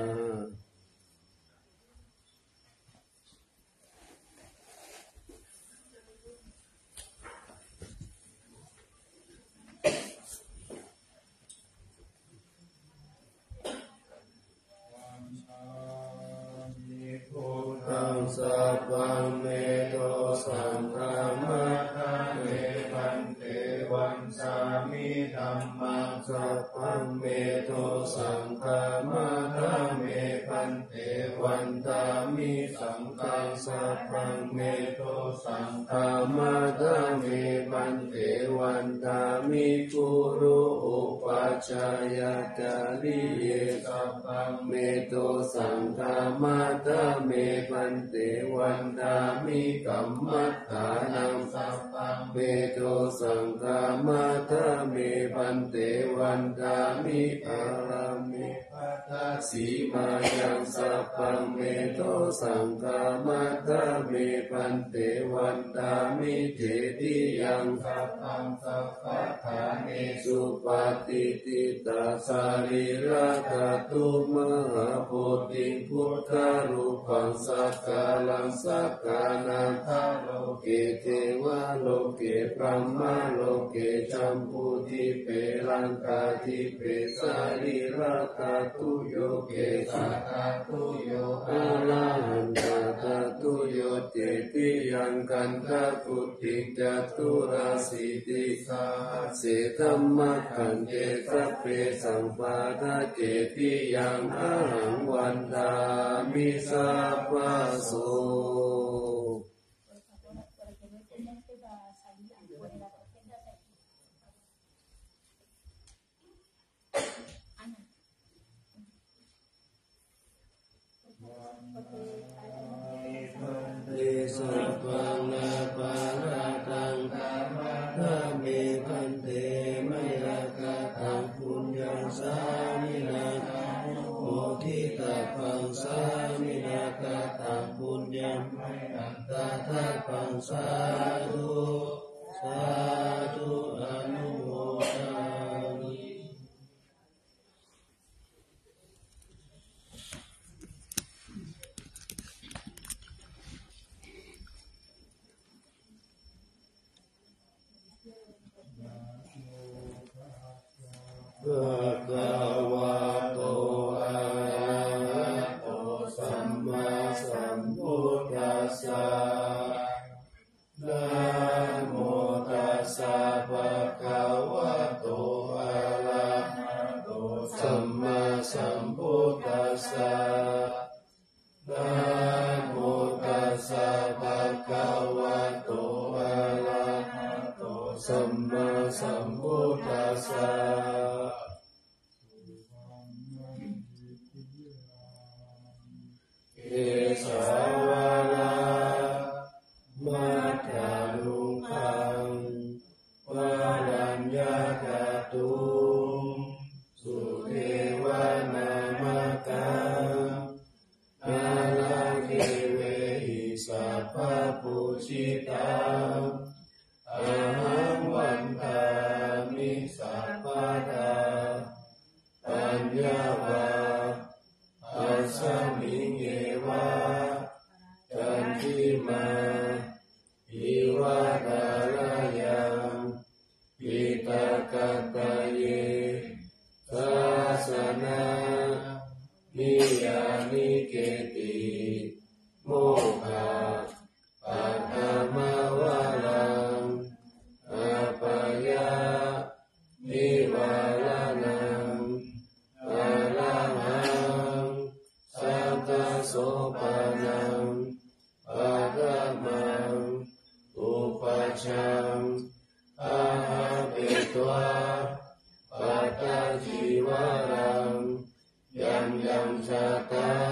Speaker 4: สัพพังเมโตสังฆามัคคะเมพันเตวันสามิธัมมังสัพพังเมโตสังฆามัคคะเมพันเตวันตามิสังฆังสัพพังเมโตสังฆามัคคะเมพันเตวันตามิกุรุอุปัชฌายจาริเยสัพพังเมโตสังฆามัคคะเมพันเตวันตามิกัมมัฏฐานังสัพพังเมโตสังฆามัคคะเมพันเตวันตามิอารามิปัฏฐสีมายังสัพพังเมโตสังฆามัคคะเมพันเตวันตามิเจติยังสัพพังสัพพะทาเนสุปฏิติตาสาริราคาตุมหาโพธิพุทธารูปังสักกาลังสักกานาทาโลเกเทวะโลเกพรหมโลเกจัมพูทิเปลังกาทิเปสาริราคาตุโยเกสาคาตุโยอาลาหันตาตาตุโยเจติยังกันทาปุติจัตุราสิติสาเสธัมมะขันเจสัพเพสัมปาทาเจติยังอาหังวันตามิสัพพะโสสัพพังนาปาราตังธรรมะธรรมิพันเตมยกตังปุญญังสามินาโมทิตาปังสามินากตังปุญญังอันตถาปังสาธุสาธุอนุโมทามิ ภะคะวะโตอะระหะโตสัมมาสัมพุ
Speaker 1: ทธัสสะนะโมตัสสะภะคะวะโตอะระหะโตสัมมาสัมพุทธัสสะนะโมตัสสะภะคะวะโตอะระหะโตสัมมาสัมพุทธัสสะเอสาวะลามัตตาลุคังวะรัญญาคาตุงสุเทวานามกังอาลาเคเวหิสัพพะปุชิตังอาหังวันตามิสัพพะทาปัญญาวาอัสสมิงเอวะจันทิมาอิวะดาลายังปิตากัตตะเยสาสนานิยานิเกติโมฆะปัตตมาวะลังอาปายานิวาลานังอาลังหังสัมตโสปานังปัตตมังอุปัชชังอาหาเปตวาปัตตจีวรังยัมยัมชาตั